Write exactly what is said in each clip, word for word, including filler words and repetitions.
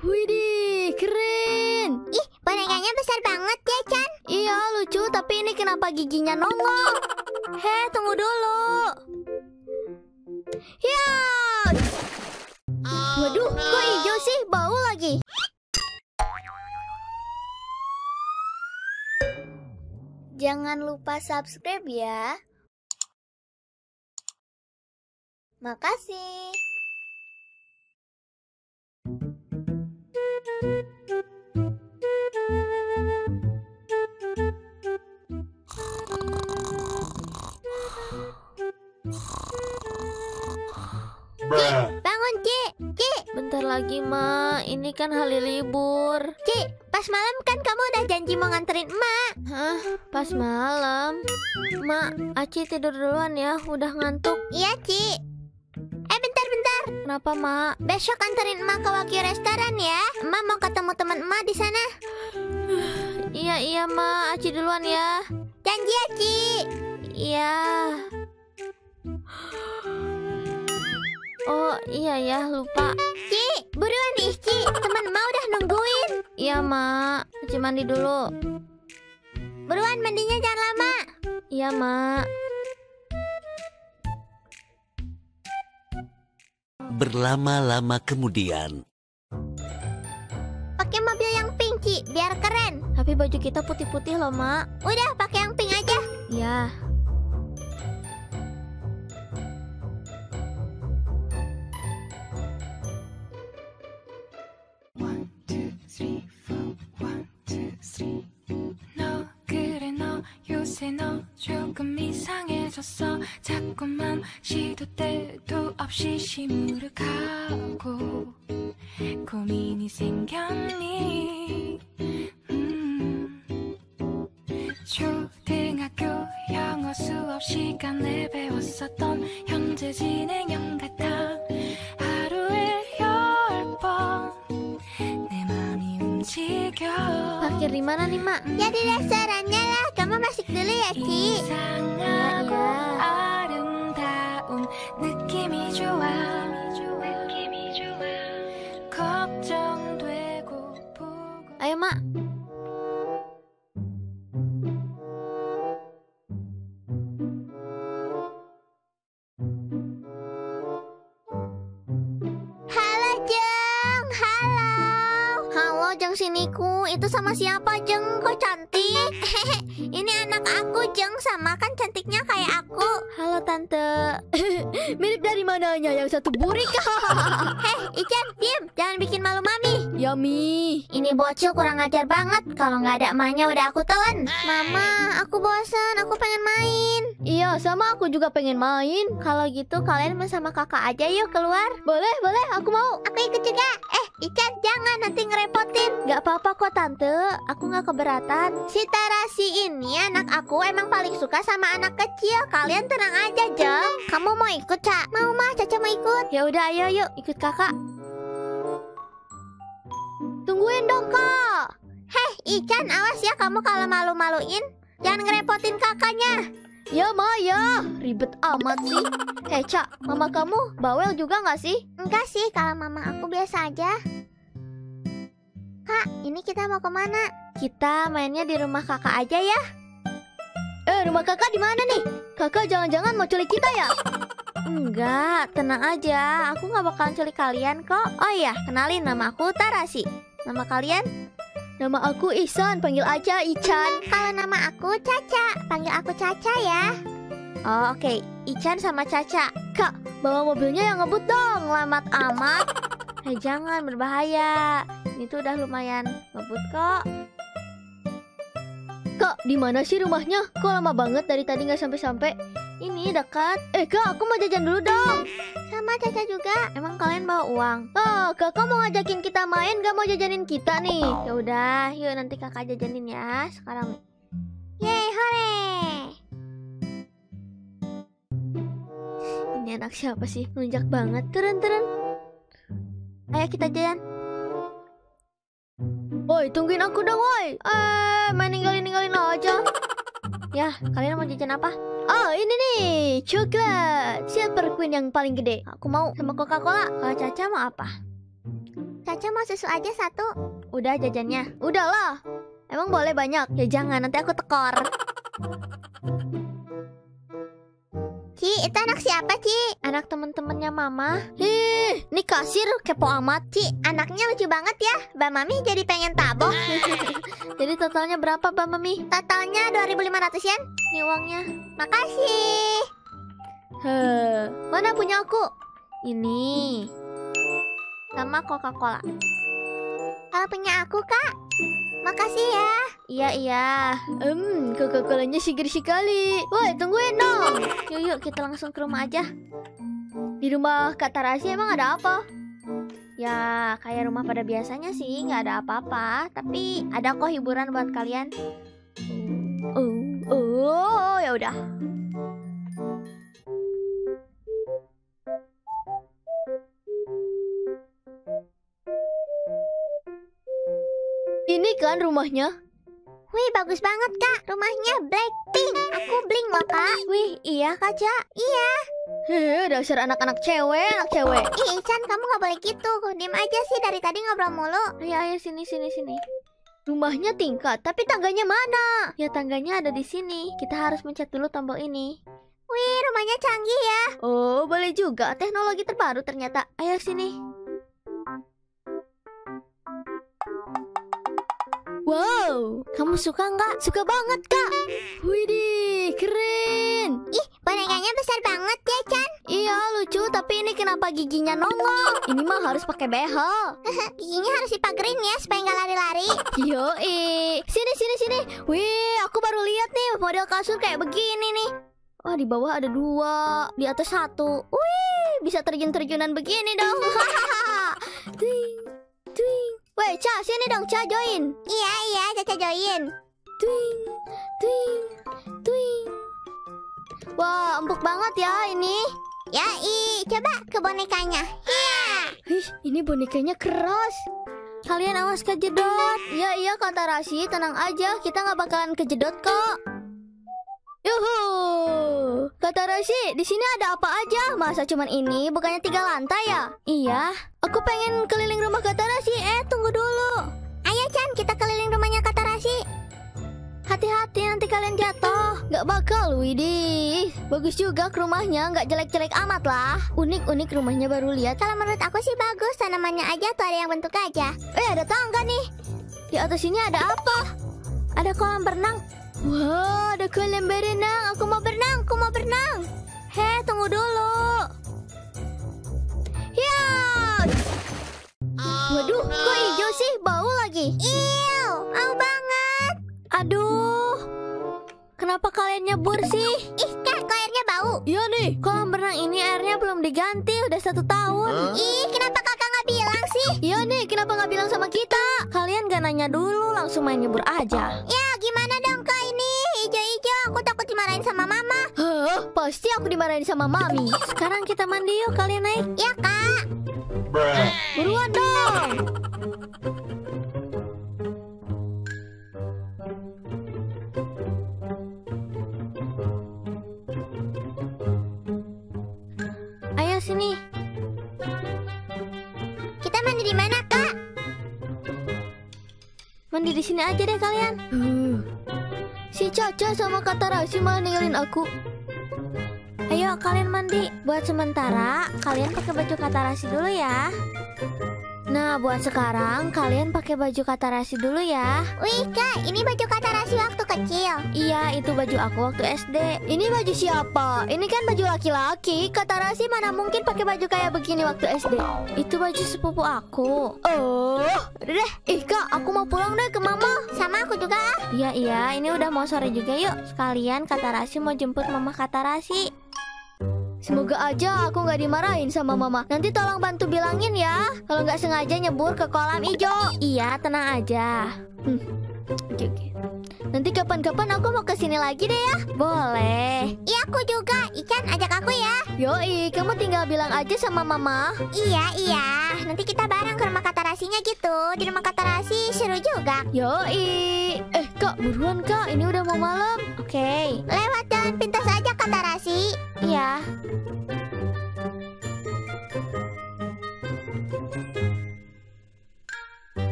Widih, keren. Ih, bonekanya besar banget ya, Chan. Iya, lucu, tapi ini kenapa giginya nongol? Heh, tunggu dulu. Ya. Waduh, kok hijau sih? Bau lagi. Jangan lupa subscribe ya. Makasih. Bangun, Ci. Ci. Bentar lagi, Ma. Ini kan hari libur. Ci, pas malam kan kamu udah janji mau nganterin emak. Hah? Pas malam? Ma, Aci tidur duluan ya. Udah ngantuk. Iya, Ci. Eh, bentar-bentar. Kenapa, Ma? Besok anterin emak ke Wagyu Restoran ya. Emak mau ketemu teman emak di sana. Iya, iya, Ma. Aci duluan ya. Janji ya, Ci. Iya. Oh, iya ya, lupa. Ci, buruan nih, Ci. Teman emak udah nungguin. Iya, Ma. Aci mandi dulu. Buruan mandinya, jangan lama. Iya, Ma. Berlama-lama kemudian. Pakai mobil yang pink, Ci, biar keren. Tapi baju kita putih-putih loh, Ma. Udah, pakai yang pink aja. Iya. 너 조금 이상해졌어. 자꾸만 시도 때도 없이 시무룩하고 고민이 생겼니. 음. 초등학교 영어 수업 시간에 배웠었던 현재 진행형 같아. 하루에 열 번 내 맘이 움직여. Parkir di mana nih, Mak? Ya di restorannya lah. Kamu masuk dulu ya, Ci. 이상하고 아름다운 느낌이 좋아. 느낌이 좋아. 걱정되고 보고. Ayo, Mak. Halo, Jeng. Halo. Halo, Jeng siniku. Itu sama siapa, Jeng? Kok cantik? Ini anak aku, Jeng. Sama kan cantiknya kayak aku. Halo, Tante. Mirip dari mananya? Yang satu burik. Heh, Ican, diam. Jangan bikin malu Mami. Yummy. Ini bocil kurang ajar banget. Kalau nggak ada emaknya udah aku telan. Mama, aku bosan. Aku pengen main. Iya, sama aku juga pengen main. Kalau gitu kalian main sama kakak aja yuk keluar. Boleh, boleh. Aku mau. Aku ikut juga. Eh, Ican, jangan nanti ngerepotin. Gak apa-apa kok, Tante. Aku gak keberatan. Si Tarasi ini anak aku emang paling suka sama anak kecil. Kalian tenang aja, Jeng. Kamu mau ikut, Ca? Mau, Ma. Caca mau ikut. Ya udah, ayo yuk ikut kakak. Tungguin dong, Kak. Heh, Ican, awas ya kamu kalau malu-maluin. Jangan ngerepotin kakaknya. Ya, Ma, ya. Ribet amat sih. Hei, Cak, mama kamu bawel juga gak sih? Enggak sih, kalau mama aku biasa aja. Kak, ini kita mau kemana? Kita mainnya di rumah kakak aja ya. Eh, rumah kakak di mana nih? Kakak jangan-jangan mau culik kita ya? Enggak, tenang aja. Aku gak bakalan culik kalian kok. Oh iya, kenalin, nama aku Tarasi. Nama kalian? Nama aku Ihsan, panggil aja Ican. Kalau nama aku Caca, panggil aku Caca ya. Oh, oke, okay. Ican sama Caca. Kak, bawa mobilnya yang ngebut dong. Lama amat. Hei, jangan, berbahaya. Ini tuh udah lumayan ngebut kok. Kak, di mana sih rumahnya? Kok lama banget dari tadi nggak sampai-sampai? Ini dekat. Eh, Kak, aku mau jajan dulu dong. Sama Caca juga. Emang kalian bawa uang? Ah, kakak mau ngajakin kita main, gak mau jajanin kita nih. Ya udah, yuk nanti kakak jajanin ya. Sekarang. Yeay, hore. Ini anak siapa sih? Nunjak banget. Turun, turun. Ayo kita jajan. Woi, tungguin aku dong, woi. Eh, main ninggalin-ninggalin aja. Ya, kalian mau jajan apa? Oh, ini nih, coklat Silver Queen yang paling gede. Aku mau sama Coca-Cola. Kalau Caca mau apa? Caca mau susu aja satu. Udah jajannya. Udahlah. Emang boleh banyak? Ya jangan, nanti aku tekor. Ci, itu anak siapa, Ci? Anak temen-temennya Mama. Ih, ini kasir kepo amat. Ci, anaknya lucu banget ya. Mbak Mami jadi pengen tabok. Jadi totalnya berapa, Mbak Mami? Totalnya dua ribu lima ratus yen. Ini uangnya. Makasih. Heh, mana punya aku? Ini. Sama Coca-Cola. Kalau punya aku, Kak. Makasih ya. Iya, iya. Hmm, Coca-Colanya seger sekali. Woi, tungguin dong. Yuk, yuk, kita langsung ke rumah aja. Di rumah Kak Tarasi emang ada apa? Ya, kayak rumah pada biasanya sih, nggak ada apa-apa. Tapi ada kok hiburan buat kalian. Oh, oh, ya udah. Ini kan rumahnya. Wih, bagus banget, Kak. Rumahnya Blackpink. Aku bling loh, Kak. Wih, iya Kaca. Iya. Heh, dasar anak-anak cewek, anak cewek. Ih, Ican, kamu gak boleh gitu. Diem aja sih, dari tadi ngobrol mulu. Ayo, ayo, sini, sini, sini. Rumahnya tingkat, tapi tangganya mana? Ya, tangganya ada di sini. Kita harus mencet dulu tombol ini. Wih, rumahnya canggih ya. Oh, boleh juga. Teknologi terbaru ternyata. Ayo, sini. Wow, kamu suka nggak? Suka banget, Kak. Widih, keren. Ih, bonekanya besar banget ya, Chan. Iya, lucu. Tapi ini kenapa giginya nongol? Ini mah harus pakai behel. Giginya harus dipagerin ya, supaya nggak lari-lari. Yoi. Sini, sini, sini. Wih, aku baru lihat nih model kasur kayak begini nih. Wah, di bawah ada dua, di atas satu. Wih, bisa terjun-terjunan begini dong. Twing, twing. Weh, Ca, sini dong, Ca, join. Iya, iya, Caca join. Twing, twing, twing. Wah, empuk banget ya ini. Ya, i, coba ke bonekanya. Iya. Ih, ini bonekanya keras. Kalian awas kejedot. Iya, iya, kata Rasi, tenang aja, kita nggak bakalan kejedot kok. Yuhu, kata Rasi, di sini ada apa aja? Masa cuman ini, bukannya tiga lantai ya? Iya, aku pengen keliling rumah kata Rasi. Eh, tunggu dulu. Ayo, Chan, kita keliling rumahnya kata Rasi. Hati-hati nanti kalian jatuh. Gak bakal, widih. Bagus juga ke rumahnya, gak jelek-jelek amat lah. Unik-unik rumahnya baru lihat. Kalau menurut aku sih bagus, tanamannya aja tuh ada yang bentuk gajah. Eh, ada tangga nih. Di atas ini ada apa? Ada kolam berenang. Wah, ada kolam berenang. Aku mau berenang, aku mau berenang. Heh, tunggu dulu. Ya. Waduh, kok hijau sih? Bau lagi. Iu, mau banget. Aduh, kenapa kalian nyebur sih? Ih, Kak, kok airnya bau? Iya nih, kolam berenang ini airnya belum diganti, udah satu tahun. Ih, kenapa kakak nggak bilang sih? Iya nih, kenapa nggak bilang sama kita? Kalian gak nanya dulu, langsung main nyebur aja. Ya, gimana dong, Kak, ini? Hijau-hijau, aku takut dimarahin sama Mama. Hah, pasti aku dimarahin sama Mami. Sekarang kita mandi yuk, kalian naik. Ya, Kak. Buruan dong. Ayo sini. Kita mandi di mana, Kak? Mandi di sini aja deh kalian. Uh. Si Caca sama kata Rasi malah ninggalin aku. Ayo kalian mandi. Buat sementara kalian pakai baju kata Rasi dulu ya. Nah, buat sekarang kalian pakai baju kata Rasi dulu ya. Wih, Kak, ini baju kata Rasi waktu kecil. Iya, itu baju aku waktu S D. Ini baju siapa? Ini kan baju laki-laki. Kata Rasi mana mungkin pakai baju kayak begini waktu S D. Itu baju sepupu aku. Oh, udah deh. Ih, Kak, aku mau pulang deh ke Mama. Sama aku juga. Iya, iya, ini udah mau sore juga yuk. Sekalian kata Rasi mau jemput Mama kata Rasi. Semoga aja aku nggak dimarahin sama Mama. Nanti tolong bantu bilangin ya kalau nggak sengaja nyebur ke kolam hijau. Iya, tenang aja. Hmm. Oke, oke. Nanti kapan-kapan aku mau kesini lagi deh ya. Boleh. Iya, aku juga. Ican, ajak aku ya. Yoi, kamu tinggal bilang aja sama Mama. Iya, iya. Nanti kita bareng ke rumah kata Rasinya gitu. Di rumah kata Rasi seru juga. Yoi. Eh, Kak, buruan Kak. Ini udah mau malam. Oke. Lewat jalan pintas aja kata Rasi. Iya.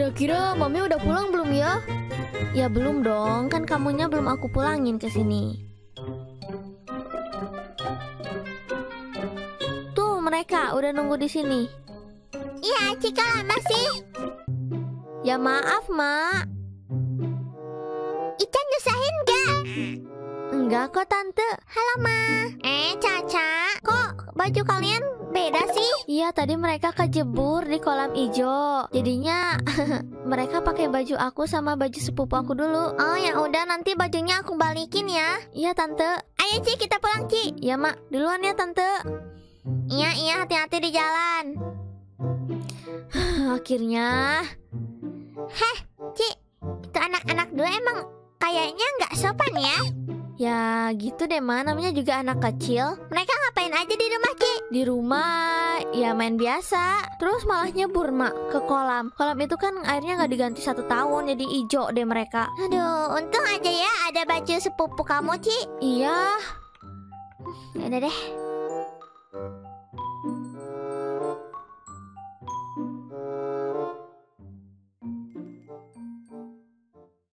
Kira-kira Mami udah pulang belum ya? Ya belum dong, kan kamunya belum aku pulangin ke sini. Tuh mereka udah nunggu di sini. Iya, Cika lama sih. Ya maaf, Mak. Ica nyusahin gak? Enggak kok, Tante. Halo, Ma. Eh, Caca, kok baju kalian beda sih? Iya, tadi mereka kejebur di kolam ijo. Jadinya mereka pakai baju aku sama baju sepupu aku dulu. Oh, ya udah, nanti bajunya aku balikin ya. Iya, Tante. Ayo, Ci, kita pulang, Ci. Ya, Mak. Duluan ya, Tante. Iya, iya, hati-hati di jalan. Akhirnya. Heh, Ci, itu anak-anak dua emang kayaknya nggak sopan ya? Ya gitu deh, Ma. Namanya juga anak kecil. Mereka ngapain aja di rumah, Ci? Di rumah ya main biasa. Terus malah nyebur, Mak, ke kolam. Kolam itu kan airnya nggak diganti satu tahun. Jadi ijo deh mereka. Aduh, untung aja ya ada baju sepupu kamu, Ci. Iya. Ya udah deh.